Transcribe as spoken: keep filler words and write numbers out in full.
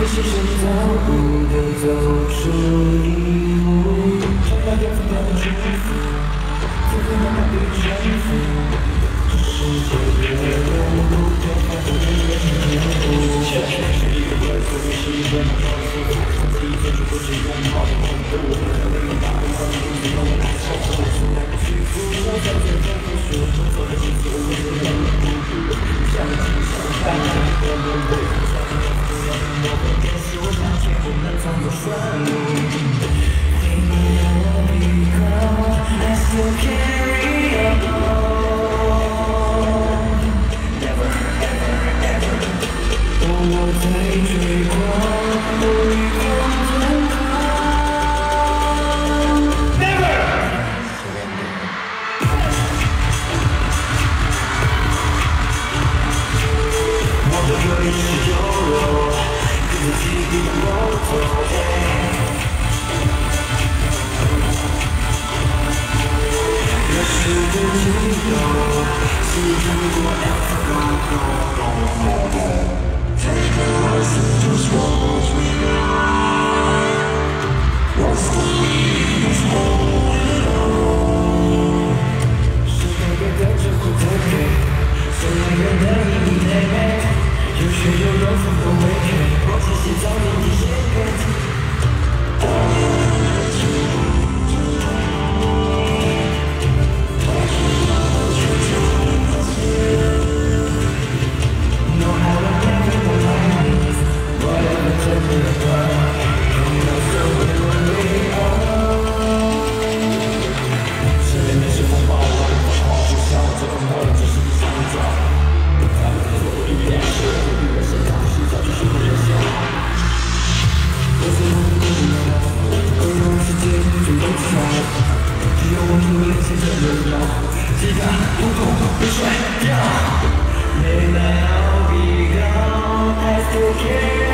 是谁早步的走出一幕，想要颠覆掉的束缚，最后慢慢被征服。这世界变了，不再反复的人面目。现实是一个怪兽，是一个脑子，自己做出不是拥抱的梦，对我们的力大，不管你怎么来受，我从来不屈服。我在最后不说，做的是所谓的人物孤独，像极像大海的轮回。我会跟随我向前，我们创造顺路。Take me now because I still carry on. Never, ever, ever. 当我在追光，我与光分开。Never. 我的可以是柔弱。自己比我走，这是个激动，是如果 ever go go go go take us just once we die. What's the meaning of holding it on? 是改变的之后的美，是每个人的意义的美，有血有肉分不为缺。这些早已经写给 No matter what life, whatever turns me apart, you know so where we are. 是人类是风暴，我的狂傲就像这风暴，只是一场draw。他们的所有语言是我与人生长是早就是不人想。我最后的故事，而我是结局最精彩。只有我努力写着热闹，其他不懂不甩掉。May now be gone, I still care.